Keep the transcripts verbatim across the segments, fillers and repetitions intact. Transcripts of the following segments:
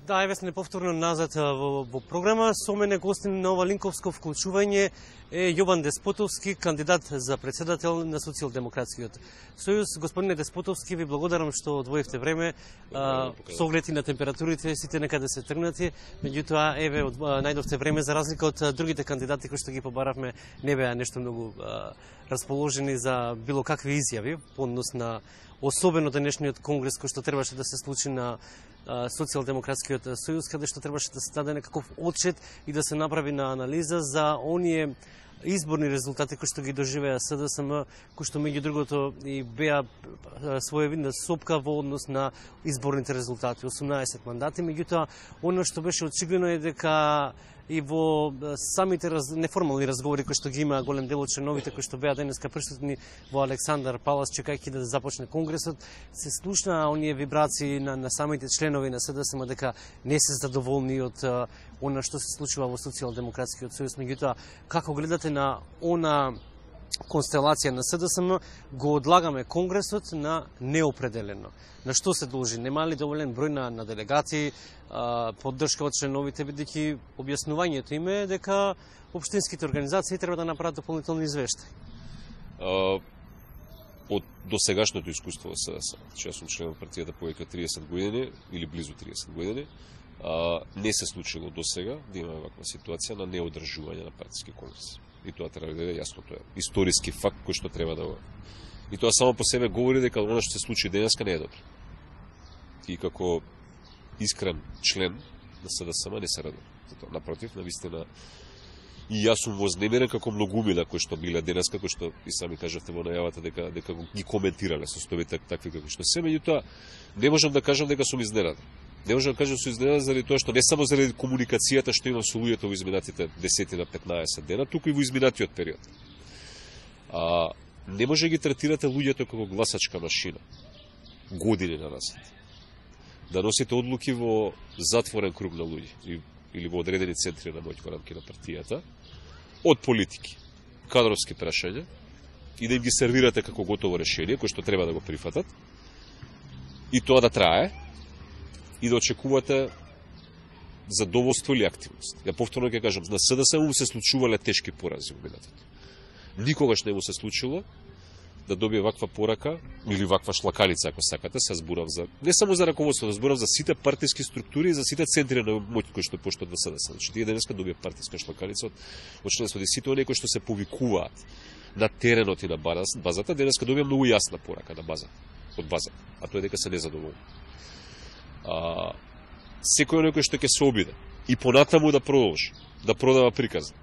Да, еве сме неповторно назад во, во програма. Со мене гостин на ова линковско вклучување е Јован Деспотовски, кандидат за председател на Социјалдемократскиот сојуз. Господине Деспотовски, ви благодарам што одвоивте време, а, со оглед и на температурите, сите некаде се тргнати. Меѓутоа, еве, од, а, најдовте време, за разлика од а, другите кандидати кои што ги побаравме, не беа нешто многу а, расположени за било какви изјави, по однос на особено денешниот конгрес кој што требаше да се случи на Социјалдемократскиот сојуз, каде што требаше да се даде некаков отчет и да се направи на анализа за оние изборни резултати кои што ги доживеа СДСМ, кои што меѓу другото и беа своевидна сопка во однос на изборните резултати, осумнаесет мандати. Меѓутоа, оно што беше очигледно е дека и во самите раз, неформални разговори кои што ги има голем дел од членовите кои што беа денеска присутни во Александар Палас, чекајќи да започне конгресот, се слушна оние вибрации на, на самите членови на СДСМ дека не се задоволни од а, она што се случува во Социјалдемократскиот сојуз. Меѓутоа, како гледате на она констелација на СДСМ, го одлагаме конгресот на неопределено. На што се должи? Нема ли доволен број на, на делегати, а, поддршка од членовите, бидејќи објаснувањето им е дека општинските организации треба да направат дополнителни извештаи? Од досегашното искуство во СДСМ, че јас сум член од партијата повеќе од триесет години или близу триесет години, а, не се случило досега да имаме ваква ситуација на неодржување на партиски конгрес. И тоа треба да е јасно, тоа е историски факт кој што треба да го. И тоа само по себе говори дека она што се случи денеска не е добро. И како искрен член на СДСМ не се радувам за тоа. Напротив, навистина и јас сум вознемирен како многумина кои што биле денеска, кои што и сами кажавте во најавата дека дека ги коментирале состојбите такви како што се, меѓутоа не можам да кажам дека сум изненаден. Не можам да кажам сум изненаден заради тоа што не само заради комуникацијата што имам со луѓето во изминатите десет на петнаесет дена, туку и во изминатиот период. А не може да ги третирате луѓето како гласачка машина години на назад. Да носите одлуки во затворен круг на луѓе или во одредени центри на моќ во рамки на партијата од политики, кадровски прашања и да им ги сервирате како готово решение кој што треба да го прифатат и тоа да трае и да очекувате задоволство или активност. Ја повторно ќе кажам, на СДСМ му се случувале тешки порази во минатото. Никогаш не му се случило да добие ваква порака или ваква шлакалица, ако сакате, се зборам за не само за раководство, да зборам за сите партиски структури и за сите центри на моќ кои што поштат во СДСМ. Значи, тие денеска добија партиска шлакалица од, од членството и сите оние кои што се повикуваат на теренот и на базата, денеска добија многу јасна порака на база, од база, а тоа е дека се незадоволни. А, секој некој што ќе се обиде и понатаму да продолжи, да продава приказни,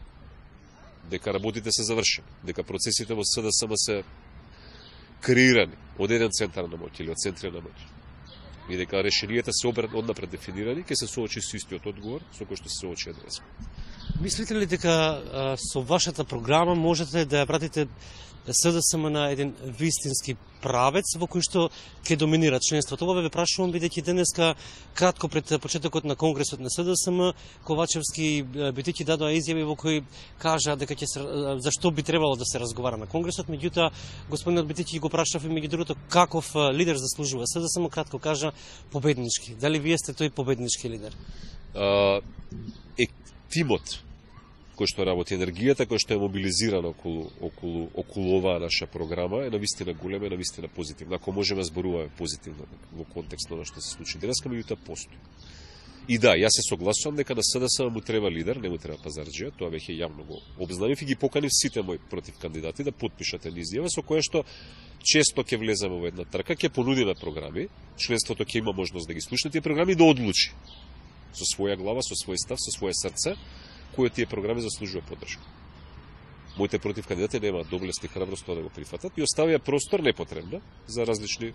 дека работите се завршени, дека процесите во СДСМ се креирани од еден центар на моќ или од центри на моќ и дека решенијата се однапред дефинирани, ќе се соочи со истиот одговор со кој што се соочи денес. Мислите ли дека а, со вашата програма можете да ја пратите СДСМ на еден вистински правец во кој што ќе доминира членството? Ова ве прашувам бидејќи денеска кратко пред почетокот на конгресот на СДСМ Ковачевски бидејќи дадоа изјави во кои кажа дека ќе се зашто би требало да се разговара на конгресот, меѓутоа господинот бидејќи го прашав и меѓу другото каков лидер заслужува СДСМ, кратко кажа победнички. Дали вие сте тој победнички лидер? А, е тимот кој што работи, енергијата која што е мобилизирана околу, околу, околу оваа наша програма е навистина голема, е навистина позитивна. Ако можеме зборуваме позитивно во контекст на што се случи денеска, меѓутоа постои. И да, јас се согласувам дека на СДСМ му треба лидер, не му треба пазарџија, тоа веќе јавно го обзнанив и ги поканив сите мои против кандидати да потпишат една изјава со која што често ќе влеземе во една трка, ќе понудиме програми, членството ќе има можност да ги слушне тие програми и да одлучи со своја глава, со свој став, со своје срце, кои тие програми заслужува поддршка. Моите против кандидати немаат доблест и храброст тоа да го прифатат и оставија простор непотребно за различни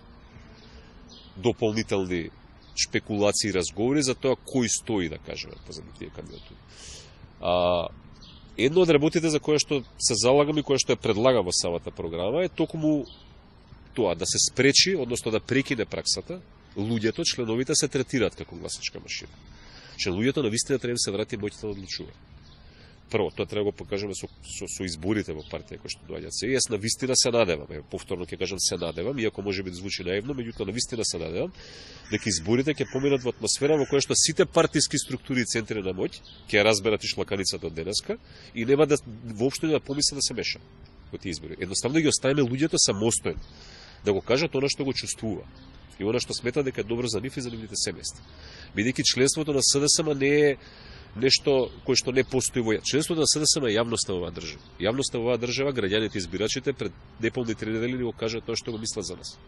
дополнителни шпекулации и разговори за тоа кој стои, да кажеме, позади тие кандидатури. А, едно од работите за која што се залагам и која што ја предлагам во самата програма е токму тоа да се спречи, односно да прекине праксата, луѓето, членовите се третираат како гласачка машина. Че луѓето навистина треба да се врати моќта да одлучува. Прво, тоа треба да го покажеме со, со, со изборите во партија кои што доаѓаат се. Јас на вистина се надевам, е, повторно ќе кажам се надевам, иако може би да звучи наивно, меѓутоа на вистина се надевам дека изборите ќе поминат во атмосфера во која што сите партиски структури и центри на моќ ќе ја разберат и шлаканицата од денеска и нема да воопшто да помислат да се меша во тие избори. Едноставно ги оставиме луѓето самостојно да го кажат она што го чувствува и она што смета дека е добро за нив и за нивните семејства. Бидејќи членството на СДСМ не е нешто кое што не постои во членството на СДСМ е јавноста во оваа држава. Јавноста во оваа држава, граѓаните избирачите пред неполни три недели ни го кажат тоа што го мислат за нас.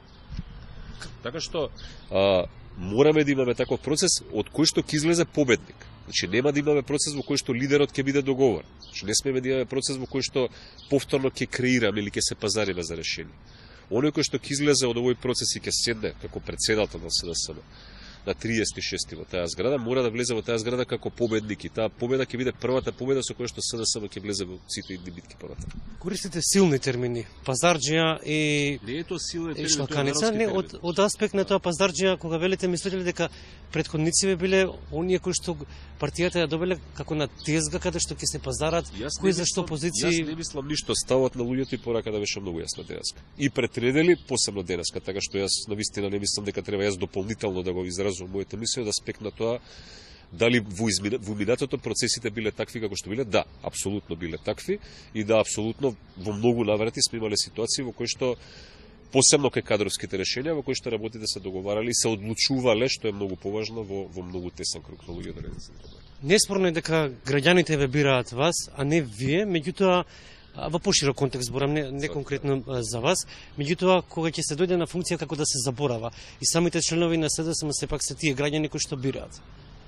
Така што а, мораме да имаме таков процес од кој што ќе излезе победник. Значи нема да имаме процес во кој што лидерот ќе биде договорен. Значи не смееме да имаме процес во кој што повторно ќе креираме или ќе се пазариме за решение. Оној кој што ќе излезе од овој процес и ќе седне како председател на СДСМ на триесет и шести во таа зграда, мора да влезе во таа зграда како победник и таа победа ќе биде првата победа со која што СДСМ ќе влезе во сите идни битки понатаму. Користите силни термини, пазарџија и не е тоа силни термини, шлаканица, не од од аспект на тоа пазарџија, кога велите мислите ли дека претходниците биле оние кои што партијата ја добиле како на тезга каде што ќе се пазарат, кои за што позиции. Јас не мислам ништо, ставот на луѓето и пораката беше многу јасна денеска. И пред недели, посебно денеска, така што јас навистина не мислам дека треба јас дополнително да го изразувам моите мисли од аспект на тоа дали во, измина, во минатото процесите биле такви како што биле. Да, апсолутно биле такви и да, апсолутно во многу наврати сме имале ситуации во кои што посебно кај кадровските решенија во кои што работите се договарали и се одлучувале, што е многу поважно во, во многу тесен круг на луѓе да не се договарат. Неспорно е дека граѓаните ве бираат вас, а не вие, меѓутоа во поширок контекст зборам, не, не конкретно за вас, меѓутоа кога ќе се дојде на функција како да се заборава и самите членови на СДСМ сепак се тие граѓани кои што бираат.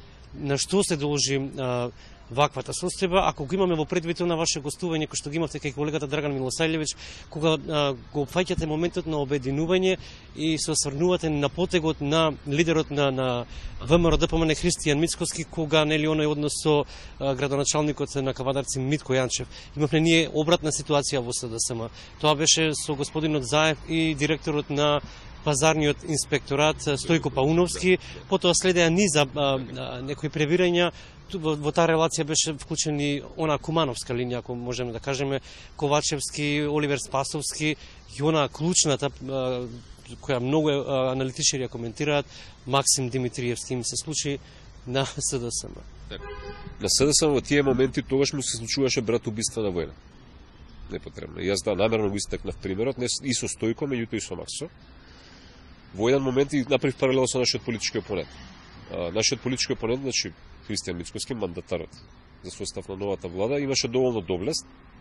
На што се должи а, ваквата состојба, ако го имаме во предвид на ваше гостување кој што ги имавте кај колегата Драган Милосајлевиќ, кога а, го опфаќате моментот на обединување и се осврнувате на потегот на лидерот на, на ВМРО ДПМН Христијан Мицкоски, кога нели оној однос со а, градоначалникот на Кавадарци Митко Јанчев. Имавме ние обратна ситуација во СДСМ. Тоа беше со господинот Заев и директорот на пазарниот инспекторат Стојко Пауновски, потоа следеа низа а, а, некои превирања. Во, во таа релација беше вклучени она Кумановска линија, ако можеме да кажеме, Ковачевски, Оливер Спасовски и она клучната а, која многу а, аналитичари ја коментираат, Максим Димитриевски им се случи на СДСМ. На СДСМ во тие моменти тогаш му се случуваше братоубиство на војна. Непотребно. Јас да намерно го истакнав примерот, не и со Стојко, меѓутоа и со Максо. Во еден момент и направив паралел со нашиот политички опонент. А, нашиот политички опонент, значи Христијан Мицкоски, мандатарот за состав на новата влада, имаше доволно доблест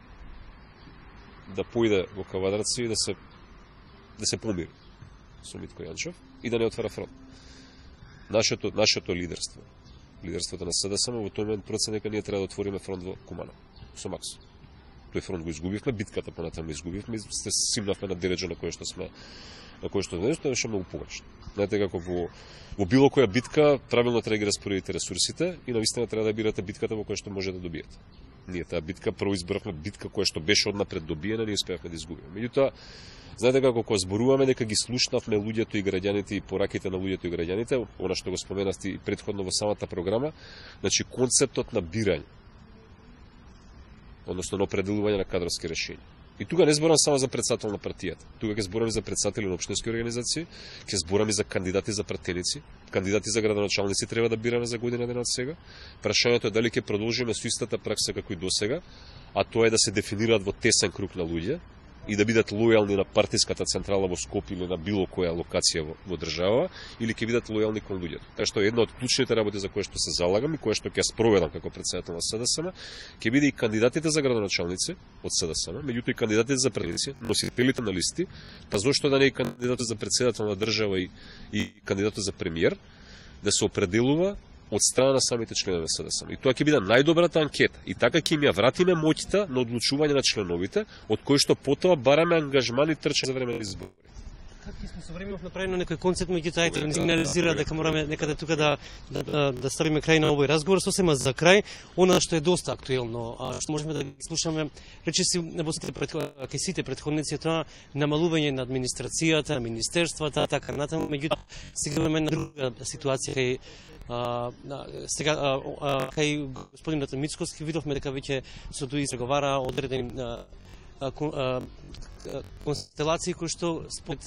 да поиде во Кавадарци и да се да се помири со Митко Јанчев и да не отвара фронт. Нашето нашето лидерство, лидерството на СДСМ во тој момент процени дека ние треба да отвориме фронт во Куманово со Максо. Тој фронт го изгубивме, битката понатаму изгубивме, се симнавме на дереџа на кој што сме на кој што денес, тоа беше многу погрешно. Знаете како во, во било која битка правилно треба да ги распоредите ресурсите и навистина треба да бирате битката во која што може да добиете. Ние таа битка прво избравме битка која што беше однапред добиена, ние успеавме да изгубиме. Меѓутоа, знаете како кога зборуваме дека ги слушнавме луѓето и граѓаните и пораките на луѓето и граѓаните, она што го споменавте и претходно во самата програма, значи концептот на бирање, односно на определување на кадровски решенија. И тука не зборам само за председател на партијата. Тука ќе зборам и за председатели на општински организации, ќе зборам и за кандидати за пратеници, кандидати за градоначалници треба да бираме за година дена од сега. Прашањето е дали ќе продолжиме со истата пракса како и досега, а тоа е да се дефинираат во тесен круг на луѓе и да бидат лојални на партиската централа во Скопје или на било која локација во, во држава, или ќе бидат лојални кон луѓето. Така што една од клучните работи за која што се залагам и која што ќе спроведам како председател на СДСМ, ќе биде и кандидатите за градоначалници од СДСМ, меѓутоа и кандидатите за пратеници, носителите на листи, па зошто да не и кандидатот за председател на држава и, и кандидатот за премиер, да се определува од страна на самите членови на СДСМ. И тоа ќе биде најдобрата анкета. И така ќе им ја вратиме моќта на одлучување на членовите, од кои што потоа бараме ангажман и трча за време на избори. Како сме со време направено некој концепт, меѓутоа ајде да ни сигнализира дека мораме некаде тука да да, да, да ставиме крај на овој разговор. Сосема за крај, она што е доста актуелно, а што можеме да ги слушаме, речиси во сите кај сите претходници, тоа намалување на администрацијата, на министерствата, така натаму, меѓутоа сега имаме една друга ситуација кај А, сега а, а, кај господинот Мицковски видовме дека веќе се доизреговара одредени а, а, а, констелации кои што според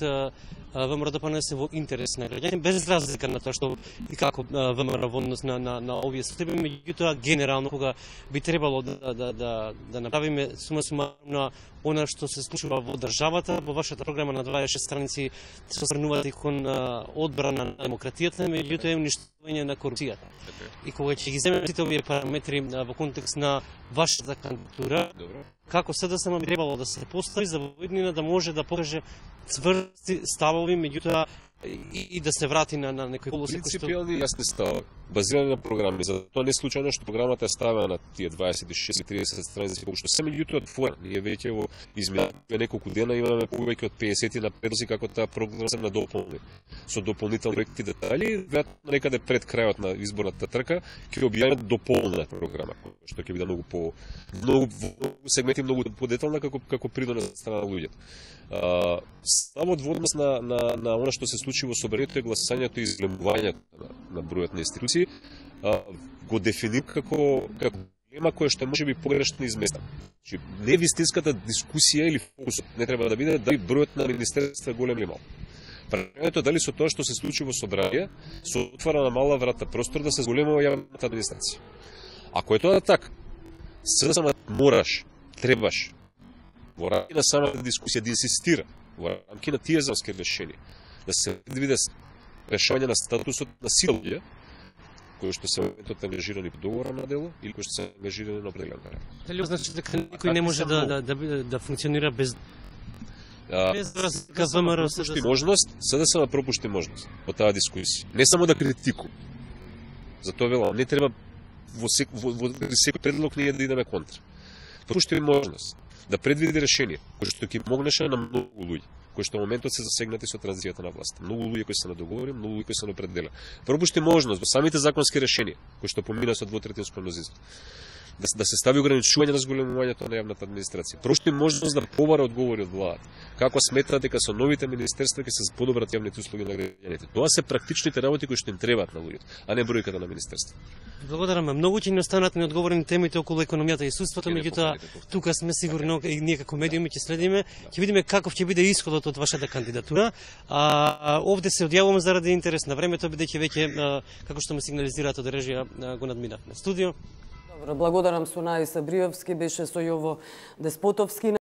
ВМРО-ДПН се во интерес на граѓани, без разлика на тоа што и како ВМРО во однос на, на, на овие состојби, меѓутоа генерално кога би требало да, да, да, да направиме сума сумарно она што се случува во државата, во вашата програма на дваесет и шест страници се осврнувате кон одбрана на демократијата, меѓутоа е уништување на корупцијата. И кога ќе ги земеме сите овие параметри во контекст на вашата кандидатура, како СДСМ би требало да се постави за во иднина да може да покаже цврсти ставови, меѓутоа и, и да се врати на, на некој колосек што... Принципиални и јасни ставови, базирани на програми. Затоа не е случајно што програмата е ставена на тие дваесет и шест и триесет страници, колку што се меѓутоа отворен. Ние веќе во изминатите неколку дена имаме повеќе од педесет на предлози како таа програма се надополни со дополнителни проекти детали. Веројатно некаде пред крајот на изборната трка ќе објавиме дополнена програма, што ќе биде многу по многу сегменти многу подетална како како придонес за страна на луѓето. Uh, ставот во однос на, на, на она што се случи во собранието и гласањето и изглемувањето на, на бројот на институции, uh, го дефинира како, како проблема која што може би погрешно изместена. Значи, не вистинската дискусија или фокусот не треба да биде дали бројот на министерства е голем или мал. Прашањето дали со тоа што се случи во собрание се отвара на мала врата простор да се зголемува јавната администрација. Ако е тоа така, СДСМ мораш, требаш во рамки на самата дискусија да инсистира во рамки на тие законски решенија да се предвиде решавање на статусот на силите кои што се моментот ангажирани по договора на дело или кои што се ангажирани на определен карактер. Дали значи дека никој не може да, да, да, да функционира без а, без разлика ВМРО пропушти можност, СДСМ пропушти можност во таа дискусија. Не само да критикува. Затоа велам, не треба во, сек, во, во, во секој предлог ние да идеме контра. Пропушти можност да предвиди решение кој што ќе помогнеше на многу луѓе, кои што во моментот се засегнати со транзицијата на власт. Многу луѓе кои се на договори, многу луѓе кои се на определени. Пропушти можност во самите законски решенија кои што помина со двотретинско мнозинство да, да се стави ограничување на зголемувањето на јавната администрација. Пропушти можност да побара одговори од владата. Како сметат дека со новите министерства ќе се подобрат јавните услуги на граѓаните. Тоа се практичните работи кои што им требаат на луѓето, а не бројката на министерства. Благодарам. Многу ќе ни останат неодговорени темите околу економијата и судството, меѓутоа тука сме сигурно и ние како медиуми ќе следиме, ќе видиме каков ќе биде исходот од вашата кандидатура. А, овде се одјавувам заради интерес на времето, бидејќи веќе како што ме сигнализираат од режија го надминавме. Студио. Добро, благодарам. Сунаи Сабриевски беше со Јово Деспотовски.